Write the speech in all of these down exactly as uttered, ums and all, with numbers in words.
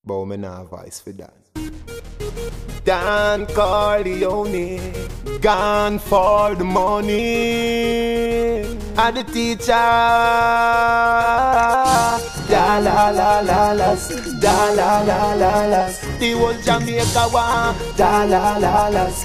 but me nah voice for that. Dan Corleon, gone for the money. And the teacher, Dallaz, Dallaz, the whole Jamaica one, Dallaz,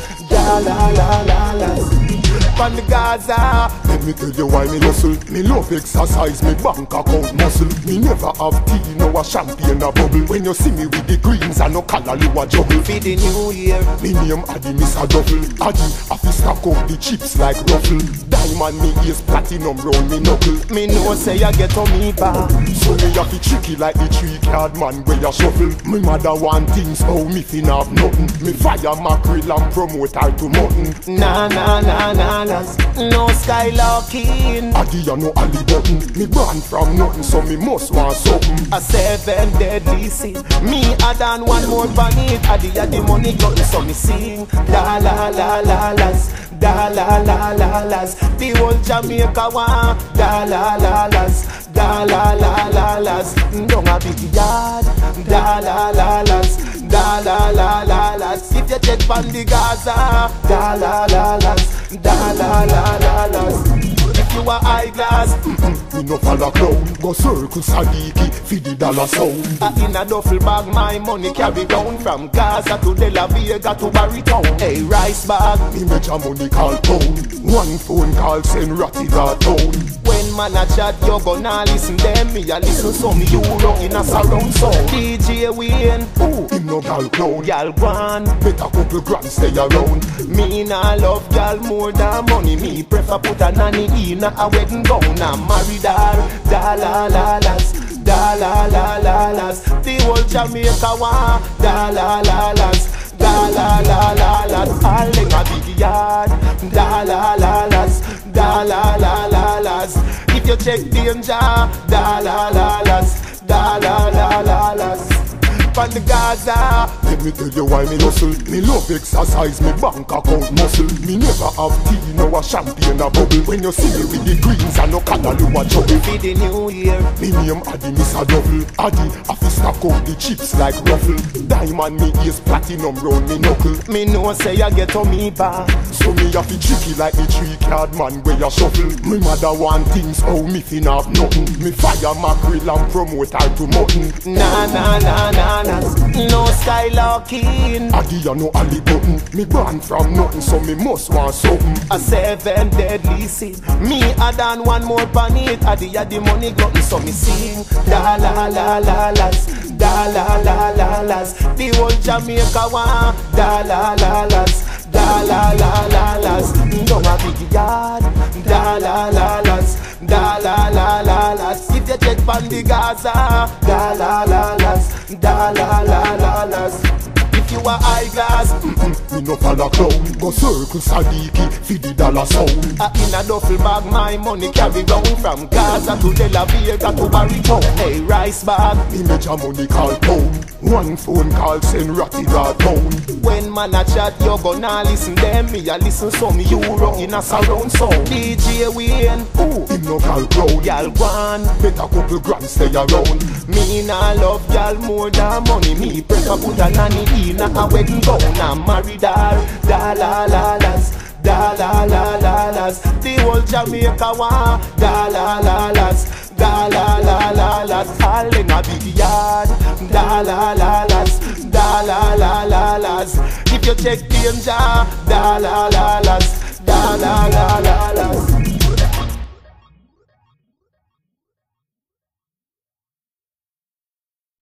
Dallaz. From the Gaza, let me tell you why me hustle. Me love exercise, me bank account muscle. Me never have tea, no a champagne a bubble. When you see me with the greens and no color, you a juggle. For the new year, me name Addy, Miss a Duffel. Addy, I fi stack up the chips like ruffle. Diamond me ears, platinum round me knuckle. me know say I get on me back. So me a fi tricky like the three card man where you shuffle. Me mother want things, how me fin have nothing. Me fire mackerel and promote her to mutton. Nah, nah, nah, nah, nah. No skylarking. Addy, you know Ali button. Me born from nothing, so me must want something. A seven deadly sin. Me add on one more pan it. Addy had the money got so me sing. Da la la la las, da la la la las. The whole Jamaica one. Da la la las, da la la la las. Don't a big yard. Da la la las, da la la la las. If you check from the Gaza, da la la las, da la la la las. If you a eyeglass, me no follow clown. Go circle Sadiki, feed the dollar sound. uh, in a duffel bag my money carry down. From Gaza to De La Vega to Barrytown. Hey, rice bag, me major money call pound. One phone call send ratty that town. when man a chat you gonna listen them. Me a listen some euro in a surround sound. D J Wayne, ooh, Him no gal clown. y'all gone. Better couple grand stay around. Me nah love y'all more than money. Me prefer put a nanny in a wedding gown. I'm married her, da la la las, da la la la las. The whole Jamaica one, da la la las, da la la la las. All in a big yard, da la la las, da la la la las. If you check danger, da la la las, da la la la las. From the Gaza, Let me tell you why me hustle. Me love exercise, me bank account muscle. Me never have tea, no a champagne a bubble. When you see me with the greens and no color, you a juggle. for the new year, Me name Addy, Miss a Duffel. Addy, I fi stack up the chips like ruffle. Diamond me ears, platinum round me knuckle. me know say I get on me back. So me a fi tricky like the three card man where you shuffle. Me mother want things, how me fin have nothing. Me fire mackerel and promote her to mutton. Nah, nah, nah, nah, nah. No skylarking. Addy, you know Ali button. Me born from nothing, so me must want something. A seven deadly sin. Me add on one more pan it. Addy had the money glutton, so me sing. Da la la la las, da la la la las. The whole Jamaica one. Da la la las, da la la la las. Don't a big yard. Da la la las, da la la la las. If you check from the Gaza, da la la las, da la la la las. If you a eyeglass, Me no follow clown. Go circle Sadiki, feed the dollar sound. uh, in a duffel bag my money carry round. From Gaza to De La Vega to Barrytown. Hey, rice bag, Me major money call pound. One phone call send ratty that town. when man a chat you gonna listen them. Me a listen some euro in a surround sound. D J Wayne, ooh, Him no gal clown. y'all gone. Better couple grand stay around. Me nah love y'all more than money. Me prefer put a nanny in a wedding gown. I'm married her, da la la las, da la la la las. The whole Jamaica one, da la la las, da la la la las. All in a big yard, da la la las, da la la la las. If you check danger, da la la las,